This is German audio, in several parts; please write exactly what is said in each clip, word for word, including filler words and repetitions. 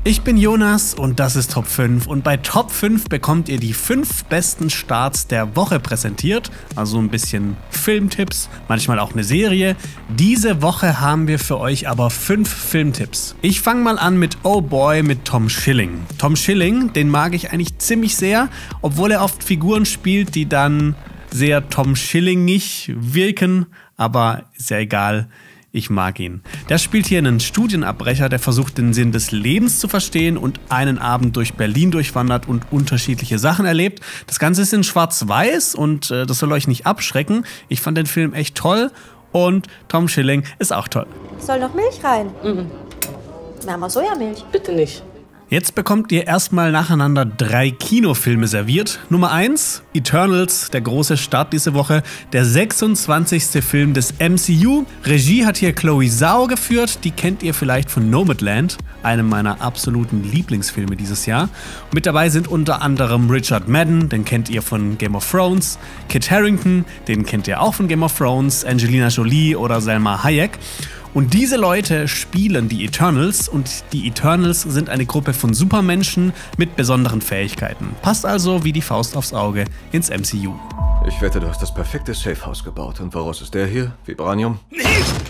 Ich bin Jonas und das ist Top fünf und bei Top fünf bekommt ihr die fünf besten Starts der Woche präsentiert, also ein bisschen Filmtipps, manchmal auch eine Serie. Diese Woche haben wir für euch aber fünf Filmtipps. Ich fange mal an mit Oh Boy mit Tom Schilling. Tom Schilling, den mag ich eigentlich ziemlich sehr, obwohl er oft Figuren spielt, die dann sehr Tom Schillingig wirken, aber ist ja egal. Ich mag ihn. Der spielt hier einen Studienabbrecher, der versucht, den Sinn des Lebens zu verstehen und einen Abend durch Berlin durchwandert und unterschiedliche Sachen erlebt. Das Ganze ist in Schwarz-Weiß und äh, das soll euch nicht abschrecken. Ich fand den Film echt toll und Tom Schilling ist auch toll. Soll noch Milch rein? Mhm. Wir haben auch Sojamilch. Bitte nicht. Jetzt bekommt ihr erstmal nacheinander drei Kinofilme serviert. Nummer eins, Eternals, der große Start diese Woche, der sechsundzwanzigste Film des M C U. Regie hat hier Chloe Zhao geführt, die kennt ihr vielleicht von Nomadland, einem meiner absoluten Lieblingsfilme dieses Jahr. Und mit dabei sind unter anderem Richard Madden, den kennt ihr von Game of Thrones, Kit Harington, den kennt ihr auch von Game of Thrones, Angelina Jolie oder Salma Hayek. Und diese Leute spielen die Eternals und die Eternals sind eine Gruppe von Supermenschen mit besonderen Fähigkeiten. Passt also wie die Faust aufs Auge ins M C U. Ich wette, du hast das perfekte Safehouse gebaut. Und woraus ist der hier? Vibranium? Nicht!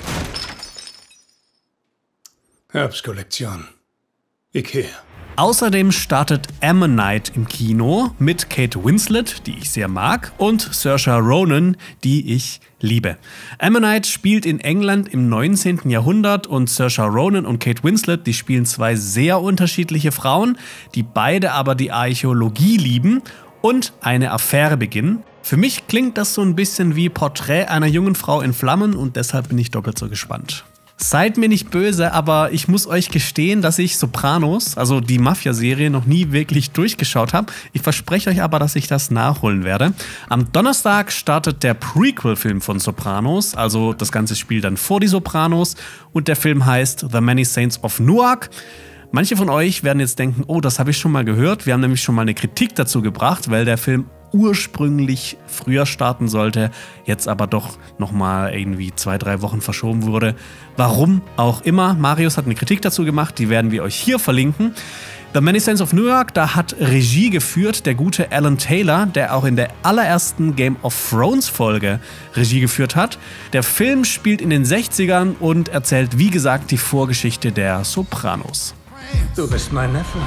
Herbstkollektion. Ikea. Außerdem startet Ammonite im Kino mit Kate Winslet, die ich sehr mag, und Saoirse Ronan, die ich liebe. Ammonite spielt in England im neunzehnten Jahrhundert und Saoirse Ronan und Kate Winslet, die spielen zwei sehr unterschiedliche Frauen, die beide aber die Archäologie lieben und eine Affäre beginnen. Für mich klingt das so ein bisschen wie Porträt einer jungen Frau in Flammen und deshalb bin ich doppelt so gespannt. Seid mir nicht böse, aber ich muss euch gestehen, dass ich Sopranos, also die Mafia-Serie, noch nie wirklich durchgeschaut habe. Ich verspreche euch aber, dass ich das nachholen werde. Am Donnerstag startet der Prequel-Film von Sopranos, also das ganze Spiel dann vor die Sopranos und der Film heißt The Many Saints of Newark. Manche von euch werden jetzt denken, oh, das habe ich schon mal gehört. Wir haben nämlich schon mal eine Kritik dazu gebracht, weil der Film ursprünglich früher starten sollte, jetzt aber doch nochmal irgendwie zwei, drei Wochen verschoben wurde. Warum auch immer. Marius hat eine Kritik dazu gemacht, die werden wir euch hier verlinken. The Many Saints of Newark, da hat Regie geführt der gute Alan Taylor, der auch in der allerersten Game of Thrones Folge Regie geführt hat. Der Film spielt in den sechzigern und erzählt, wie gesagt, die Vorgeschichte der Sopranos. Du bist mein Neffe.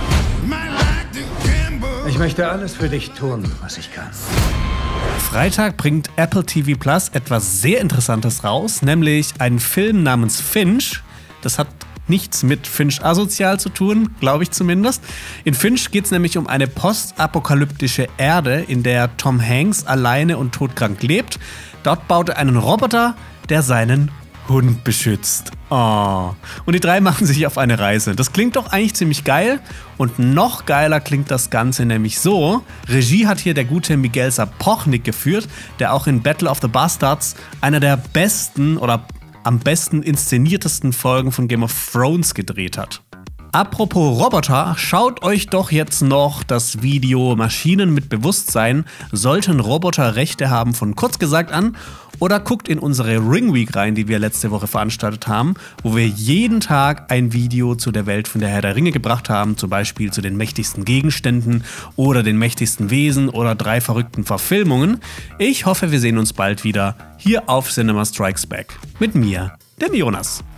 Ich möchte alles für dich tun, was ich kann. Freitag bringt Apple T V Plus etwas sehr Interessantes raus, nämlich einen Film namens Finch. Das hat nichts mit Finch asozial zu tun, glaube ich zumindest. In Finch geht es nämlich um eine postapokalyptische Erde, in der Tom Hanks alleine und todkrank lebt. Dort baut er einen Roboter, der seinen Hund beschützt. Oh. Und die drei machen sich auf eine Reise. Das klingt doch eigentlich ziemlich geil. Und noch geiler klingt das Ganze nämlich so. Regie hat hier der gute Miguel Sapochnik geführt, der auch in Battle of the Bastards einer der besten oder am besten inszeniertesten Folgen von Game of Thrones gedreht hat. Apropos Roboter, schaut euch doch jetzt noch das Video Maschinen mit Bewusstsein. Sollten Roboter Rechte haben von kurz gesagt an? Oder guckt in unsere Ring Week rein, die wir letzte Woche veranstaltet haben, wo wir jeden Tag ein Video zu der Welt von der Herr der Ringe gebracht haben, zum Beispiel zu den mächtigsten Gegenständen oder den mächtigsten Wesen oder drei verrückten Verfilmungen. Ich hoffe, wir sehen uns bald wieder hier auf Cinema Strikes Back. Mit mir, dem Jonas.